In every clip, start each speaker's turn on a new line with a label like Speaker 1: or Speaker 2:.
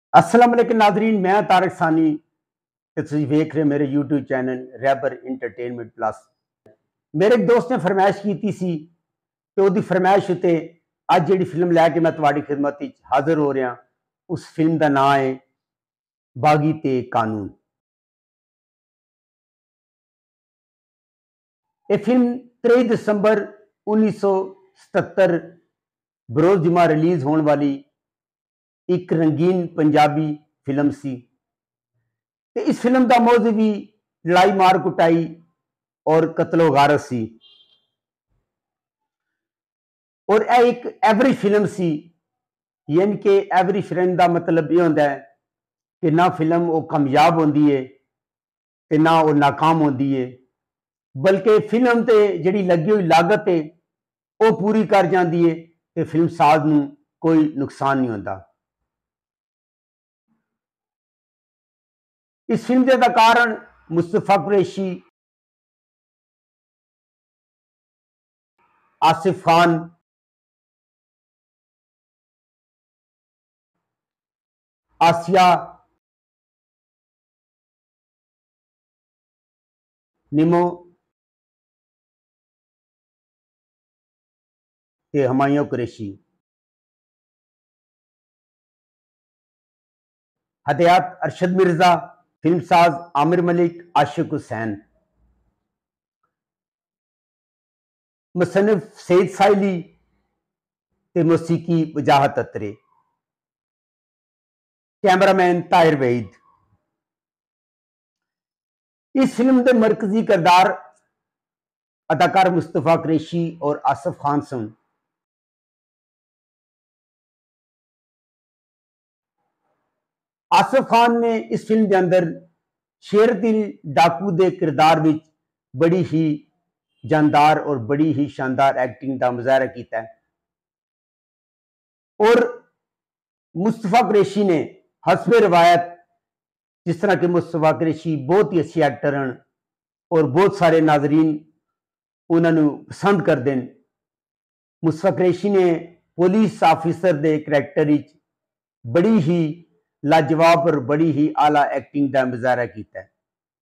Speaker 1: अस्सलाम वालेकुम नाज़रीन, मैं तारक सानी ते तुसीं वेख रहे मेरे यूट्यूब चैनल रैबर इंटरटेनमेंट प्लस। मेरे एक दोस्त ने फरमाइश की सी ते उहदी फरमाइश उत्ते अज जिहड़ी फिल्म लैके मैं तुहाडी खिदमत विच हाज़र हो रहा, उस फिल्म का नाम है बागी ते कानून। ये फिल्म 23 दिसंबर 1977 बरोज़ जुमा रिलीज़ होने वाली एक रंगीन पंजाबी फिल्म सी। ते इस फिल्म का मौजू भी लड़ाई मार कुटाई और कत्लो गारत सी और यह एक एवरेज फिल्म सी। यानी कि एवरेज फिल्म का मतलब यह होता है कि ना फिल्म वो कामयाब होती है ते ना वो नाकाम होती है, बल्कि फिल्म ते जिहड़ी लगी हुई लागत है वो पूरी कर जाती है ते फिल्म साज नूं कोई नुकसान नहीं होता। इस फिल्म के अदाकार मुस्तफा कुरैशी, आसिफ खान, आसिया, निमो ते हुमायूं कुरैशी। हदयात अरशद मिर्जा, फिल्मसाज आमिर मलिक, आशिक हुसैन, मुसन्निफ सईद साहिली ते मौसीकी वजाहत अतरे, कैमरामैन ताहिर वहीद। इस फिल्म के मरकजी किरदार अदाकार मुस्तफा कुरैशी और आसिफ खान सन। आसिफ खान ने इस फिल्म के अंदर शेर दिल डाकू के किरदार में बड़ी ही जानदार और बड़ी ही शानदार एक्टिंग का मुजाहरा किया है और मुस्तफा कुरैशी ने हस्बे रवायत, जिस तरह के मुस्तफा कुरैशी बहुत ही अच्छे एक्टर हैं और बहुत सारे नाजरीन उन्होंने पसंद करते हैं। मुस्तफा कुरैशी ने पुलिस ऑफिसर के करैक्टर बड़ी ही लाजवाब और बड़ी ही आला एक्टिंग का मुजाहरा किया है।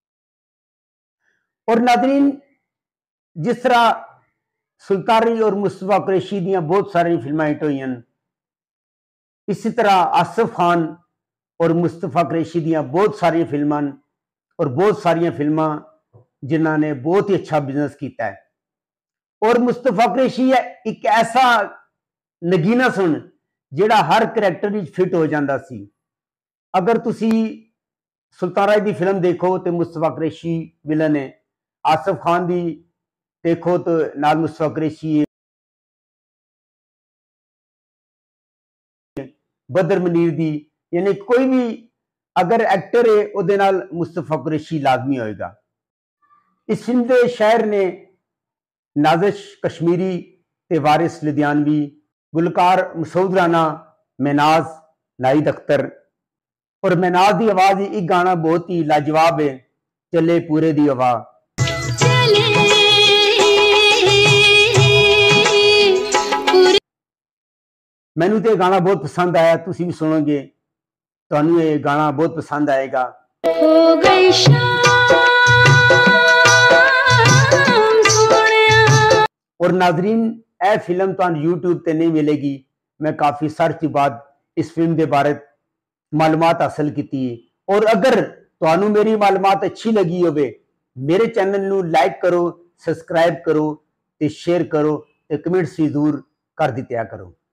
Speaker 1: और नाजरीन, जिस तरह सुल्तानी और मुस्तफा कुरैशी दी बहुत सारी फिल्मां हिट हुई, इसी तरह आसिफ खान और मुस्तफा कुरैशी दी बहुत सारी फिल्मां और बहुत सारिया फिल्मां जिन्होंने बहुत ही अच्छा बिजनेस किया है। और मुस्तफा कुरैशी एक ऐसा नगीना सुन जिहड़ा हर करैक्टर फिट हो जाता सी। अगर तुसी सुल्तान की फिल्म देखो तो मुस्तफा कुरैशी विलन है, आसिफ खान की देखो तो नाल मुस्तफा कुरैशी, बदर मुनीर दी, यानी कोई भी अगर एक्टर है उहदे नाल मुस्तफा कुरैशी लाजमी होएगा। इस फिल्म के शायर ने नाजिश कश्मीरी ते वारिस लुधियानवी, गुलकार मसूद राना, महनाज नाहिद अख्तर। और महनाज की आवाज एक गाना बहुत ही लाजवाब है, चले पूरे दी हवा। मैनू तो गाना बहुत पसंद आया, तुसी भी सुनोगे तो ये गाना बहुत पसंद आएगा। हो गई और नाजरीन, यह फिल्म तो यूट्यूब पर नहीं मिलेगी। मैं काफ़ी सर्च के बाद इस फिल्म के बारे मालूमात हासिल की। और अगर तो मेरी मालूमात अच्छी लगी हो, मेरे चैनल नू लाइक करो, सब्सक्राइब करो, शेयर करो, कमेंट्स भी जरूर कर दिया करो।